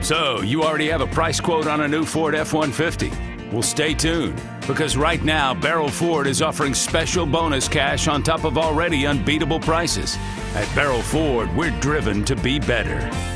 So, you already have a price quote on a new Ford F-150? Well, stay tuned, because right now, Baierl Ford is offering special bonus cash on top of already unbeatable prices. At Baierl Ford, we're driven to be better.